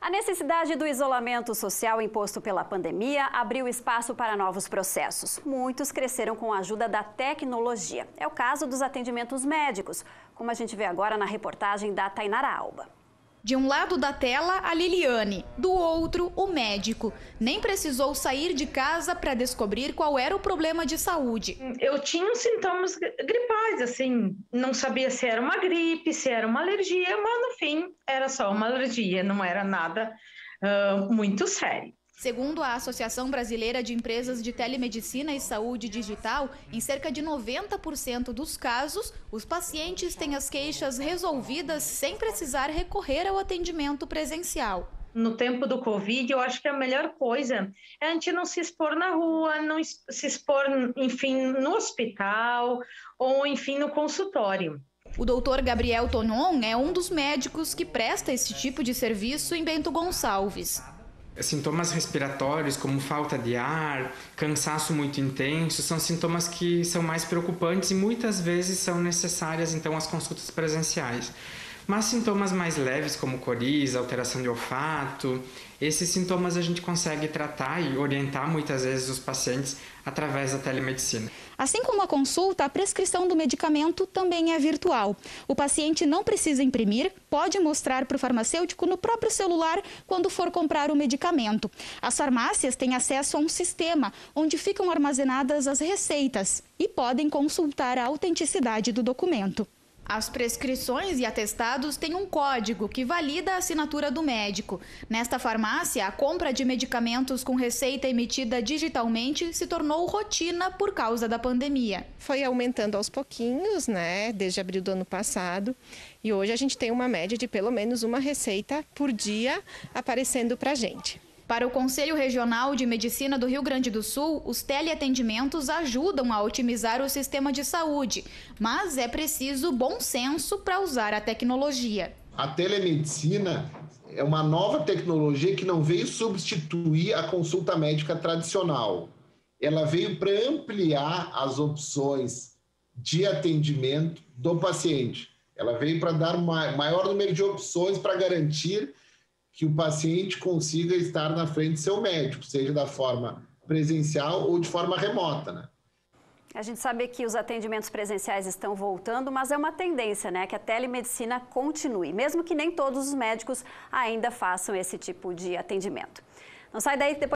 A necessidade do isolamento social imposto pela pandemia abriu espaço para novos processos. Muitos cresceram com a ajuda da tecnologia. É o caso dos atendimentos médicos, como a gente vê agora na reportagem da Tainara Alba. De um lado da tela, a Liliane, do outro, o médico. Nem precisou sair de casa para descobrir qual era o problema de saúde. Eu tinha sintomas gripais, assim, não sabia se era uma gripe, se era uma alergia, mas no fim era só uma alergia, não era nada muito sério. Segundo a Associação Brasileira de Empresas de Telemedicina e Saúde Digital, em cerca de 90% dos casos, os pacientes têm as queixas resolvidas sem precisar recorrer ao atendimento presencial. No tempo do Covid, eu acho que a melhor coisa é a gente não se expor na rua, não se expor, enfim, no hospital ou, enfim, no consultório. O doutor Gabriel Tonon é um dos médicos que presta esse tipo de serviço em Bento Gonçalves. Sintomas respiratórios, como falta de ar, cansaço muito intenso, são sintomas que são mais preocupantes e muitas vezes são necessárias, então, as consultas presenciais. Mas sintomas mais leves, como coriza, alteração de olfato, esses sintomas a gente consegue tratar e orientar muitas vezes os pacientes através da telemedicina. Assim como a consulta, a prescrição do medicamento também é virtual. O paciente não precisa imprimir, pode mostrar para o farmacêutico no próprio celular quando for comprar o medicamento. As farmácias têm acesso a um sistema onde ficam armazenadas as receitas e podem consultar a autenticidade do documento. As prescrições e atestados têm um código que valida a assinatura do médico. Nesta farmácia, a compra de medicamentos com receita emitida digitalmente se tornou rotina por causa da pandemia. Foi aumentando aos pouquinhos, né, desde abril do ano passado. E hoje a gente tem uma média de pelo menos uma receita por dia aparecendo para a gente. Para o Conselho Regional de Medicina do Rio Grande do Sul, os teleatendimentos ajudam a otimizar o sistema de saúde, mas é preciso bom senso para usar a tecnologia. A telemedicina é uma nova tecnologia que não veio substituir a consulta médica tradicional. Ela veio para ampliar as opções de atendimento do paciente. Ela veio para dar maior número de opções para garantir que o paciente consiga estar na frente do seu médico, seja da forma presencial ou de forma remota, né? A gente sabe que os atendimentos presenciais estão voltando, mas é uma tendência, né, que a telemedicina continue, mesmo que nem todos os médicos ainda façam esse tipo de atendimento. Não sai daí, depois